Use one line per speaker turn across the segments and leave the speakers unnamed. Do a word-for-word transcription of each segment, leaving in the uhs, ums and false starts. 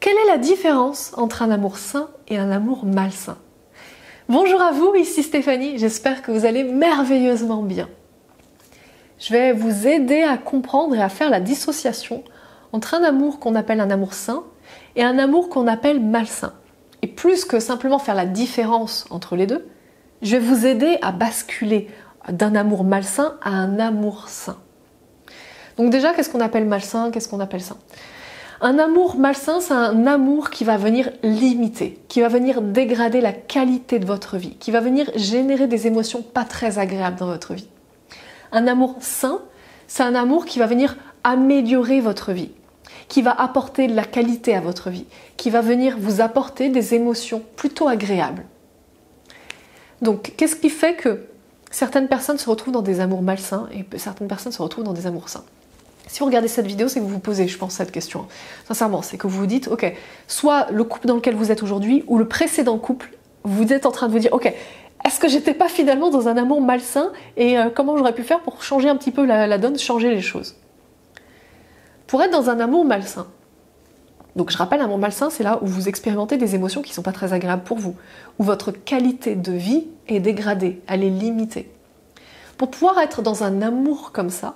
quelle est la différence entre un amour sain et un amour malsain? Bonjour à vous, ici Stéphanie, j'espère que vous allez merveilleusement bien. Je vais vous aider à comprendre et à faire la dissociation entre un amour qu'on appelle un amour sain et un amour qu'on appelle malsain. Et plus que simplement faire la différence entre les deux, je vais vous aider à basculer d'un amour malsain à un amour sain. Donc déjà, qu'est-ce qu'on appelle malsain? Qu'est-ce qu'on appelle sain? Un amour malsain, c'est un amour qui va venir limiter, qui va venir dégrader la qualité de votre vie, qui va venir générer des émotions pas très agréables dans votre vie. Un amour sain, c'est un amour qui va venir améliorer votre vie, qui va apporter de la qualité à votre vie, qui va venir vous apporter des émotions plutôt agréables. Donc, qu'est-ce qui fait que certaines personnes se retrouvent dans des amours malsains et certaines personnes se retrouvent dans des amours sains? Si vous regardez cette vidéo, c'est que vous vous posez, je pense, cette question. Sincèrement, c'est que vous vous dites, ok, soit le couple dans lequel vous êtes aujourd'hui ou le précédent couple, vous êtes en train de vous dire, ok, est-ce que j'étais pas finalement dans un amour malsain et euh, comment j'aurais pu faire pour changer un petit peu la, la donne, changer les choses? Pour être dans un amour malsain, donc je rappelle, un amour malsain, c'est là où vous expérimentez des émotions qui ne sont pas très agréables pour vous, où votre qualité de vie est dégradée, elle est limitée. Pour pouvoir être dans un amour comme ça,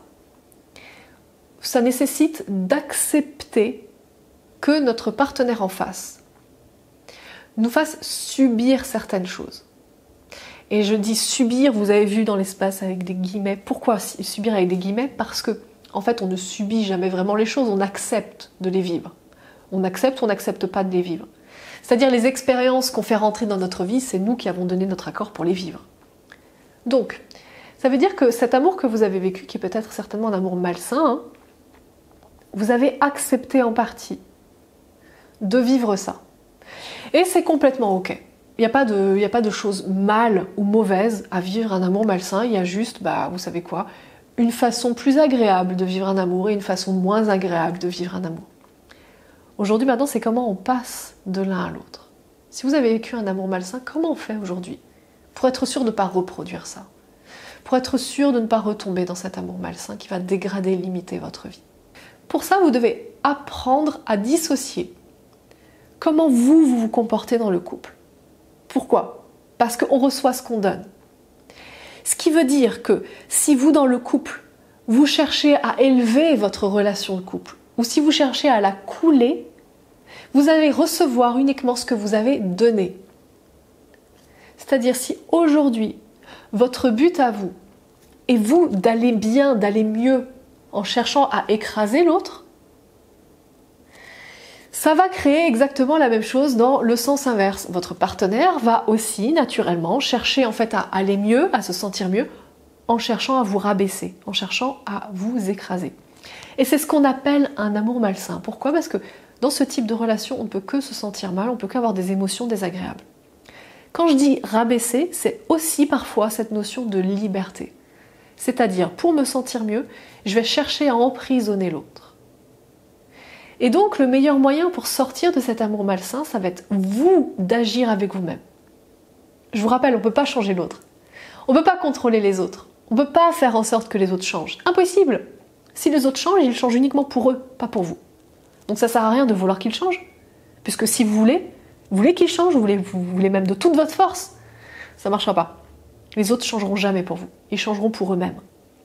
ça nécessite d'accepter que notre partenaire en face nous fasse subir certaines choses. Et je dis subir, vous avez vu dans l'espace avec des guillemets. Pourquoi subir avec des guillemets? Parce que, en fait, on ne subit jamais vraiment les choses, on accepte de les vivre. On accepte ou on n'accepte pas de les vivre. C'est-à-dire les expériences qu'on fait rentrer dans notre vie, c'est nous qui avons donné notre accord pour les vivre. Donc, ça veut dire que cet amour que vous avez vécu, qui est peut-être certainement un amour malsain, hein, vous avez accepté en partie de vivre ça. Et c'est complètement ok. Il n'y a pas de, il n'y a pas de choses mal ou mauvaises à vivre un amour malsain. Il y a juste, bah, vous savez quoi, une façon plus agréable de vivre un amour et une façon moins agréable de vivre un amour. Aujourd'hui, maintenant, c'est comment on passe de l'un à l'autre. Si vous avez vécu un amour malsain, comment on fait aujourd'hui pour être sûr de ne pas reproduire ça? Pour être sûr de ne pas retomber dans cet amour malsain qui va dégrader et limiter votre vie? Pour ça, vous devez apprendre à dissocier comment vous, vous vous comportez dans le couple. Pourquoi? Parce qu'on reçoit ce qu'on donne. Ce qui veut dire que si vous, dans le couple, vous cherchez à élever votre relation de couple, ou si vous cherchez à la couler, vous allez recevoir uniquement ce que vous avez donné. C'est-à-dire si aujourd'hui, votre but à vous est vous d'aller bien, d'aller mieux, en cherchant à écraser l'autre, ça va créer exactement la même chose dans le sens inverse. Votre partenaire va aussi naturellement chercher en fait à aller mieux, à se sentir mieux, en cherchant à vous rabaisser, en cherchant à vous écraser. Et c'est ce qu'on appelle un amour malsain. Pourquoi? Parce que dans ce type de relation, on ne peut que se sentir mal, on ne peut qu'avoir des émotions désagréables. Quand je dis rabaisser, c'est aussi parfois cette notion de liberté. C'est-à-dire, pour me sentir mieux, je vais chercher à emprisonner l'autre. Et donc, le meilleur moyen pour sortir de cet amour malsain, ça va être vous d'agir avec vous-même. Je vous rappelle, on ne peut pas changer l'autre. On ne peut pas contrôler les autres. On ne peut pas faire en sorte que les autres changent. Impossible! Si les autres changent, ils changent uniquement pour eux, pas pour vous. Donc ça ne sert à rien de vouloir qu'ils changent. Puisque si vous voulez, vous voulez qu'ils changent, vous voulez, vous voulez même de toute votre force, ça ne marchera pas. Les autres ne changeront jamais pour vous. Ils changeront pour eux-mêmes.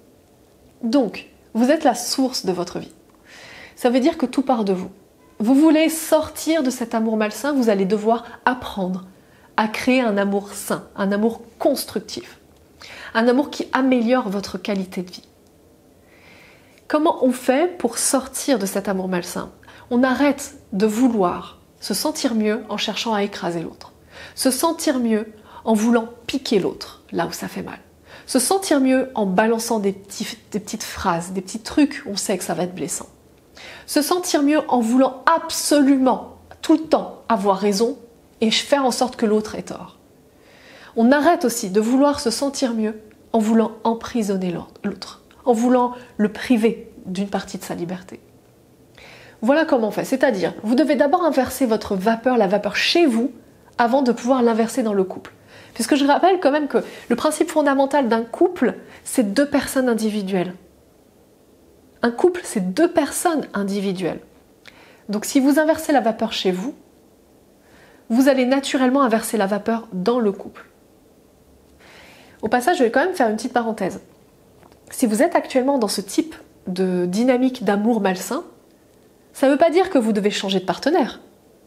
Donc, vous êtes la source de votre vie. Ça veut dire que tout part de vous. Vous voulez sortir de cet amour malsain, vous allez devoir apprendre à créer un amour sain, un amour constructif. Un amour qui améliore votre qualité de vie. Comment on fait pour sortir de cet amour malsain? On arrête de vouloir se sentir mieux en cherchant à écraser l'autre. Se sentir mieux en voulant piquer l'autre, là où ça fait mal. Se sentir mieux en balançant des, petits, des petites phrases, des petits trucs, on sait que ça va être blessant. Se sentir mieux en voulant absolument, tout le temps, avoir raison et faire en sorte que l'autre ait tort. On arrête aussi de vouloir se sentir mieux en voulant emprisonner l'autre, en voulant le priver d'une partie de sa liberté. Voilà comment on fait, c'est-à-dire, vous devez d'abord inverser votre vapeur, la vapeur chez vous, avant de pouvoir l'inverser dans le couple. Puisque je rappelle quand même que le principe fondamental d'un couple, c'est deux personnes individuelles. Un couple, c'est deux personnes individuelles. Donc si vous inversez la vapeur chez vous, vous allez naturellement inverser la vapeur dans le couple. Au passage, je vais quand même faire une petite parenthèse. Si vous êtes actuellement dans ce type de dynamique d'amour malsain, ça ne veut pas dire que vous devez changer de partenaire.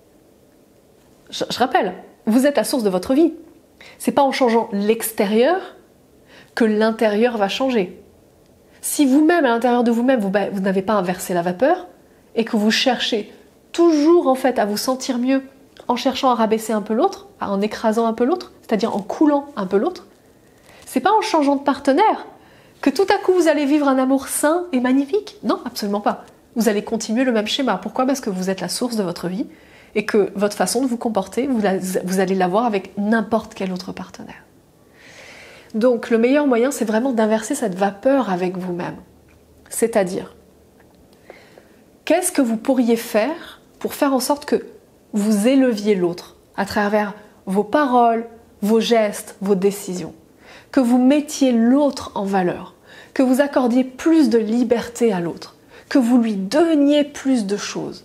Je, je rappelle, vous êtes la source de votre vie. C'est pas en changeant l'extérieur que l'intérieur va changer. Si vous-même, à l'intérieur de vous-même, vous, vous n'avez pas inversé la vapeur et que vous cherchez toujours en fait à vous sentir mieux en cherchant à rabaisser un peu l'autre, en écrasant un peu l'autre, c'est-à-dire en coulant un peu l'autre, c'est pas en changeant de partenaire que tout à coup vous allez vivre un amour sain et magnifique. Non, absolument pas. Vous allez continuer le même schéma. Pourquoi ? Parce que vous êtes la source de votre vie et que votre façon de vous comporter, vous, la, vous allez l'avoir avec n'importe quel autre partenaire. Donc le meilleur moyen, c'est vraiment d'inverser cette vapeur avec vous-même. C'est-à-dire, qu'est-ce que vous pourriez faire pour faire en sorte que vous éleviez l'autre à travers vos paroles, vos gestes, vos décisions, que vous mettiez l'autre en valeur, que vous accordiez plus de liberté à l'autre, que vous lui donniez plus de choses.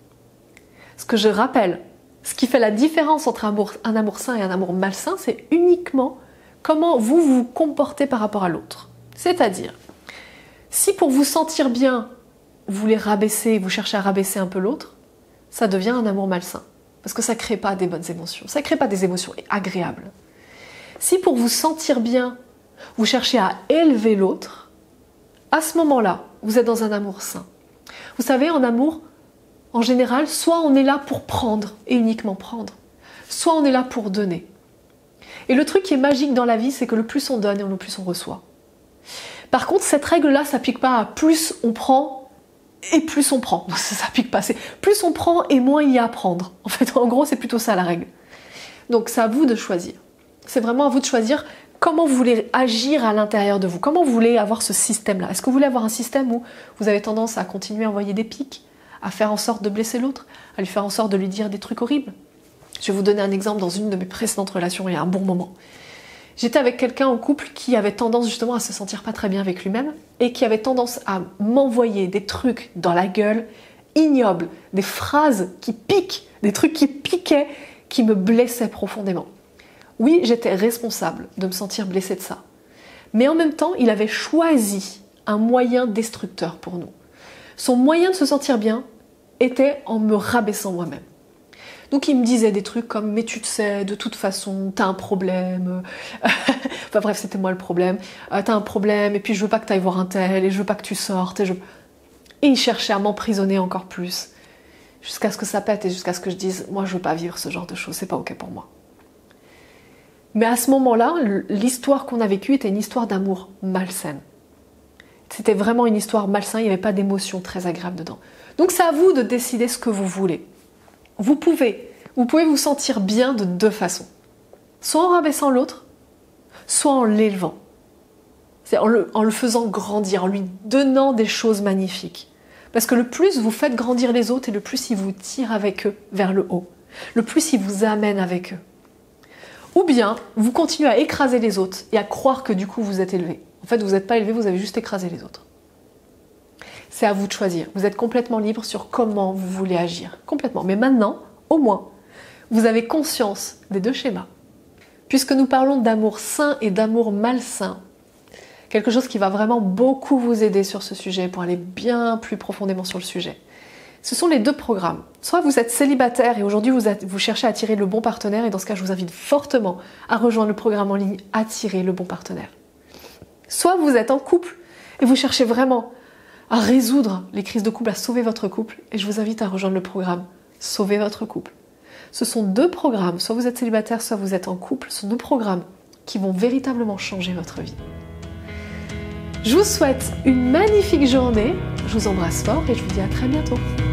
Ce que je rappelle, ce qui fait la différence entre un amour, un amour sain et un amour malsain, c'est uniquement comment vous vous comportez par rapport à l'autre. C'est-à-dire, si pour vous sentir bien, vous voulez rabaisser, vous cherchez à rabaisser un peu l'autre, ça devient un amour malsain. Parce que ça ne crée pas des bonnes émotions, ça ne crée pas des émotions agréables. Si pour vous sentir bien, vous cherchez à élever l'autre, à ce moment-là, vous êtes dans un amour sain. Vous savez, en amour, en général, soit on est là pour prendre et uniquement prendre, soit on est là pour donner. Et le truc qui est magique dans la vie, c'est que le plus on donne et le plus on reçoit. Par contre, cette règle-là ne s'applique pas à plus on prend et plus on prend. Ça s'applique pas. C'est plus on prend et moins il y a à prendre. En fait, en gros, c'est plutôt ça la règle. Donc, c'est à vous de choisir. C'est vraiment à vous de choisir comment vous voulez agir à l'intérieur de vous. Comment vous voulez avoir ce système-là. Est-ce que vous voulez avoir un système où vous avez tendance à continuer à envoyer des pics, à faire en sorte de blesser l'autre, à lui faire en sorte de lui dire des trucs horribles? Je vais vous donner un exemple dans une de mes précédentes relations il y a un bon moment. J'étais avec quelqu'un en couple qui avait tendance justement à se sentir pas très bien avec lui-même et qui avait tendance à m'envoyer des trucs dans la gueule ignobles, des phrases qui piquent, des trucs qui piquaient, qui me blessaient profondément. Oui, j'étais responsable de me sentir blessée de ça. Mais en même temps, il avait choisi un moyen destructeur pour nous. Son moyen de se sentir bien était en me rabaissant moi-même. Donc il me disait des trucs comme « mais tu te sais, de toute façon, t'as un problème. » Enfin bref, c'était moi le problème. Euh, « T'as un problème, et puis je veux pas que t'ailles voir un tel, et je veux pas que tu sortes. » Et, je... et il cherchait à m'emprisonner encore plus, jusqu'à ce que ça pète et jusqu'à ce que je dise « moi je veux pas vivre ce genre de choses, c'est pas ok pour moi. » Mais à ce moment-là, l'histoire qu'on a vécue était une histoire d'amour malsaine. C'était vraiment une histoire malsaine, il n'y avait pas d'émotion très agréable dedans. Donc c'est à vous de décider ce que vous voulez. Vous pouvez, vous pouvez vous sentir bien de deux façons. Soit en rabaissant l'autre, soit en l'élevant. C'est en le, en le faisant grandir, en lui donnant des choses magnifiques. Parce que le plus vous faites grandir les autres et le plus ils vous tirent avec eux vers le haut. Le plus ils vous amènent avec eux. Ou bien, vous continuez à écraser les autres et à croire que du coup vous êtes élevé. En fait, vous n'êtes pas élevé, vous avez juste écrasé les autres. C'est à vous de choisir. Vous êtes complètement libre sur comment vous voulez agir. Complètement. Mais maintenant, au moins, vous avez conscience des deux schémas. Puisque nous parlons d'amour sain et d'amour malsain, quelque chose qui va vraiment beaucoup vous aider sur ce sujet pour aller bien plus profondément sur le sujet. Ce sont les deux programmes. Soit vous êtes célibataire et aujourd'hui vous, vous cherchez à attirer le bon partenaire, et dans ce cas, je vous invite fortement à rejoindre le programme en ligne « Attirer le bon partenaire ». Soit vous êtes en couple et vous cherchez vraiment à résoudre les crises de couple, à sauver votre couple, et je vous invite à rejoindre le programme « Sauver votre couple ». Ce sont deux programmes, soit vous êtes célibataire, soit vous êtes en couple, ce sont deux programmes qui vont véritablement changer votre vie. Je vous souhaite une magnifique journée, je vous embrasse fort et je vous dis à très bientôt.